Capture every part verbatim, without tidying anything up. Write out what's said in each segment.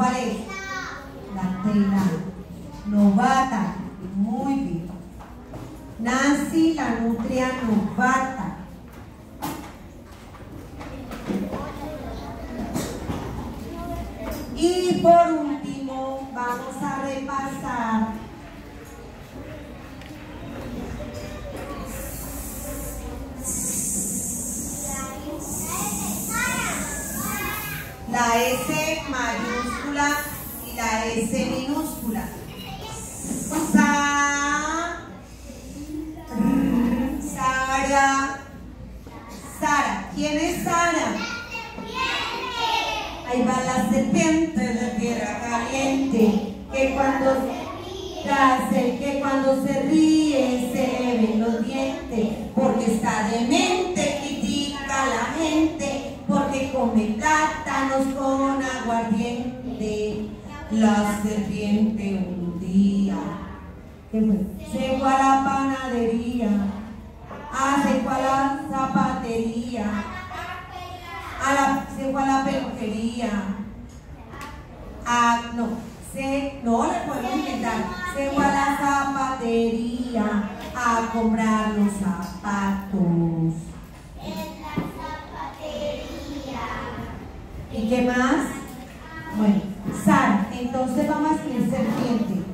¿cuál es? La tela. Novata. Muy bien. Nancy, la nutria novata. Y por último, vamos a repasar la S mayúscula y la S minúscula. Sa, Sara, Sara. ¿Quién es Sara? Ahí va la serpiente de tierra caliente, que cuando hace, que cuando se ríe se le ven los dientes, porque está demente, critica a la gente, porque come plátanos con aguardiente. La serpiente un día, ¿qué fue? Se fue a la panadería, ah, se fue a la zapatería, a la, se fue a la peluquería, ah, no, se, no le podemos inventar, se fue a la zapatería a comprar los zapatos. En la zapatería. ¿Y qué más? Bueno, Sara, entonces vamos a escribir serpiente.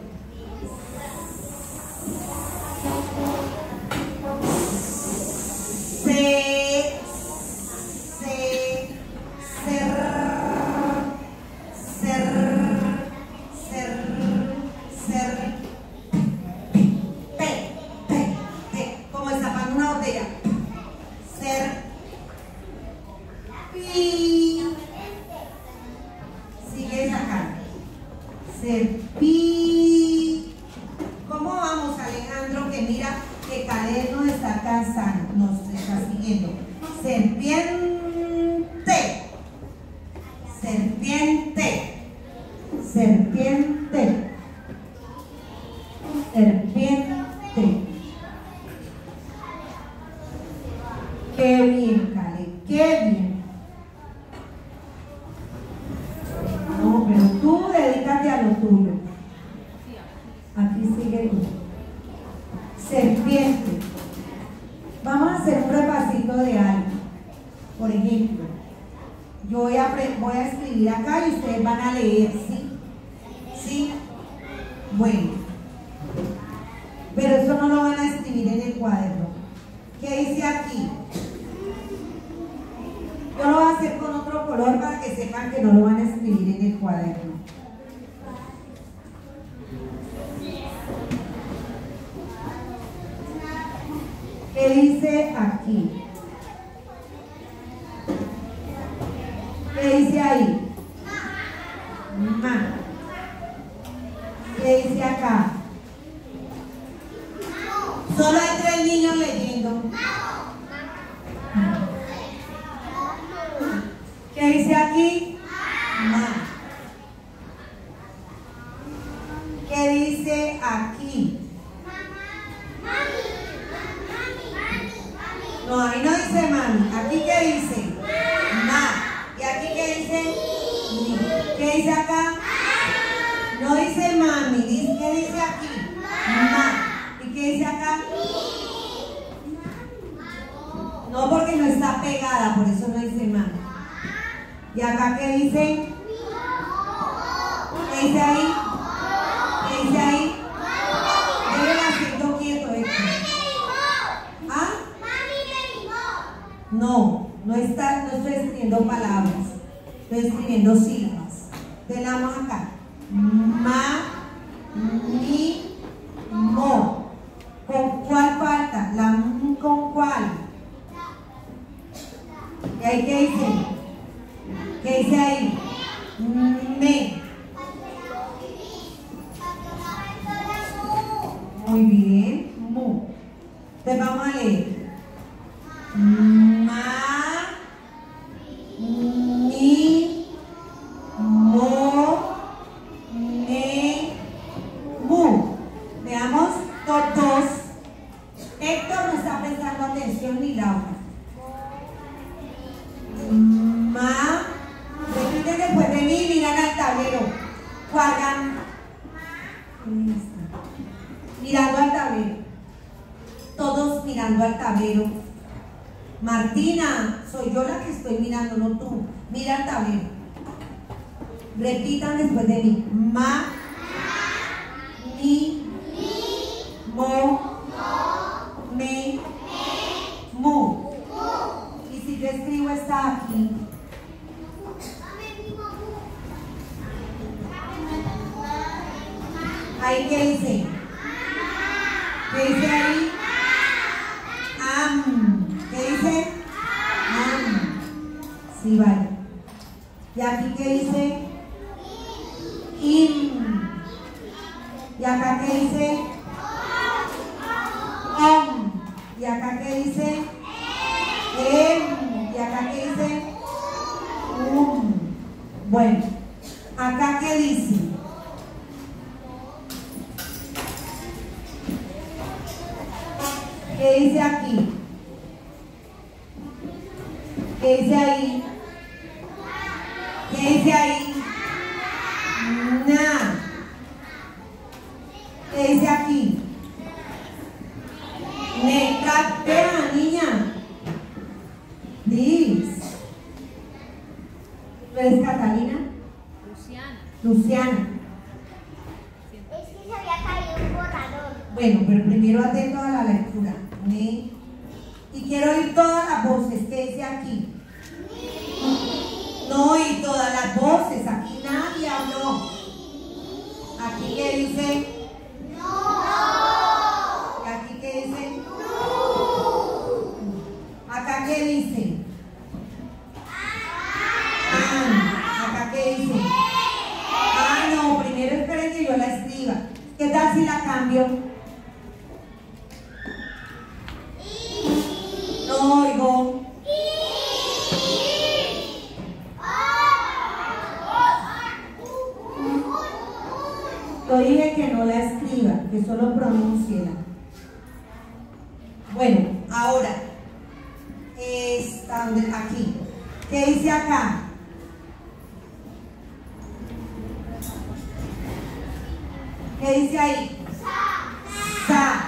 Se, se, ser, ser, ser, ser, pe, pe, pe, como destapando una botella. Ser, pi, sigue sacando. Ser, pi. ¿Cómo vamos, Alejandro? Que mira que Caleb nos está cansando, nos está siguiendo. Serpiente, serpiente, serpiente, serpiente. Qué bien, Caleb, qué bien. No, pero tú dedícate a lo tuyo. Aquí sigue tú. Serpiente. Vamos a hacer un repasito de algo. Por ejemplo, yo voy a, voy a escribir acá y ustedes van a leer, ¿sí? ¿Sí? Bueno. Pero eso no lo van a escribir en el cuaderno. ¿Qué dice aquí? Yo lo voy a hacer con otro color para que sepan que no lo van a escribir en el cuaderno. ¿Qué dice aquí? ¿Qué dice ahí? Ma. ¿Qué dice acá? Solo hay tres niños leyendo. ¿Qué dice aquí? Ma. ¿Qué dice aquí? No, ahí no dice mami. ¿Aquí qué dice? Ma. ¿Y aquí qué dice? Mi. ¿Qué dice acá? No dice mami. ¿Qué dice aquí? Ma. ¿Y qué dice acá? No, porque no está pegada, por eso no dice mami. ¿Y acá qué dice? ¿Qué dice ahí? ¿Qué dice ahí? Deben haciendo quieto esto. ¿Ah? No, no, está, no estoy escribiendo palabras, estoy escribiendo sílabas. Velamos acá. Ma, mi, mo. ¿Con cuál falta? La m con cuál. ¿Y ahí qué dice? ¿Qué dice ahí? Me. Muy bien. Mu. Entonces vamos a leer. Ma, mi, mo, me, mu. Veamos todos. Héctor no está prestando atención ni Laura. Ma, repiten después de mí, miran al tablero. Juan, mirando al tablero. Todos mirando al tablero. Martina, soy yo la que estoy mirando, no tú. Mira al tablero. Repitan después de mí. Ma, mi, mo, me, mu. Y si yo escribo esta aquí. ¿Ahí qué dice? ¿Qué dice ahí? Am. ¿Qué dice? Am. Sí, vale. ¿Y aquí qué dice? Im. ¿Y acá qué dice? Om. ¿Y acá qué dice? Em. ¿Y acá qué dice? Um. Bueno, ¿acá qué dice? ¿Qué dice aquí? ¿Qué dice ahí? ¿Qué dice ahí? Na. ¿Qué dice aquí? Ne. Captea, niña. Dis. ¿Tú eres Catalina? Luciana. Luciana. Es que se había caído un borrador. Bueno, pero primero atento a la lectura. Ne. Y quiero oír todas las voces. ¿Qué dice aquí? No oí todas las voces. Aquí nadie habló. Aquí qué dice. ¿Y aquí qué dice? ¿Acá qué dice? Ah, ¿acá qué dice? Ah, no, primero esperen que yo la escriba. ¿Qué tal si la cambio? No oigo. Yo dije que no la escriba, que solo pronúnciela. Bueno, ahora, está aquí. ¿Qué dice acá? ¿Qué dice ahí? Sa.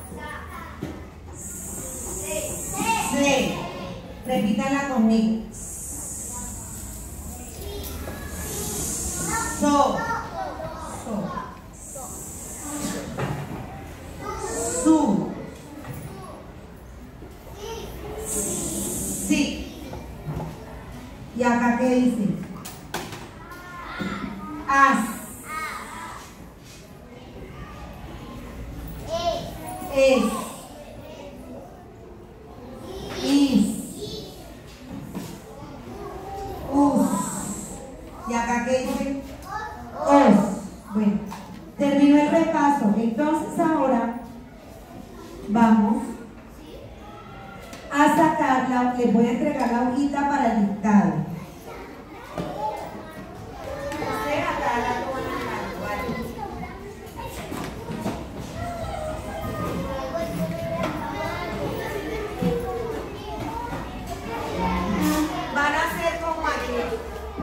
Se. Repítanla conmigo. So. Su. Sí. ¿Y acá qué dice? As. Es. Is. Us. ¿Y acá qué dice? Os. Bueno, terminó el repaso. Entonces ahora vamos a sacarla. Les voy a entregar la hojita para el dictado. Usted acá la toman acá, ¿vale? Van a ser como ayer.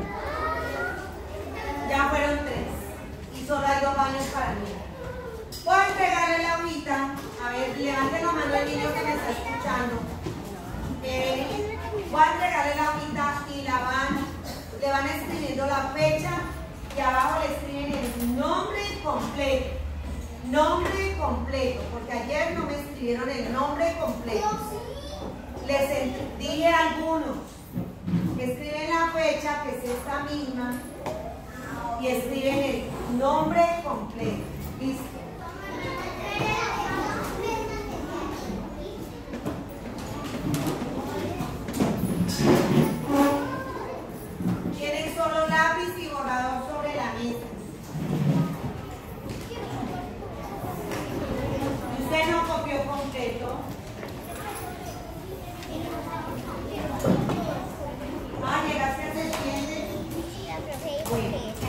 Ya fueron tres. Y solo hay dos baños para mí. Voy a entregarle la hojita. A ver, levanten la mano el niño que me está escuchando. Eh, voy a entregarle la hojita y la van, le van escribiendo la fecha y abajo le escriben el nombre completo. Nombre completo, porque ayer no me escribieron el nombre completo. Les dije a algunos que escriben la fecha, que es esta misma, y escriben el nombre completo. ¿Listo? Tienen solo lápiz y borrador sobre la mesa. ¿Usted no copió completo? Ah, llegaste a septiembre. Bueno.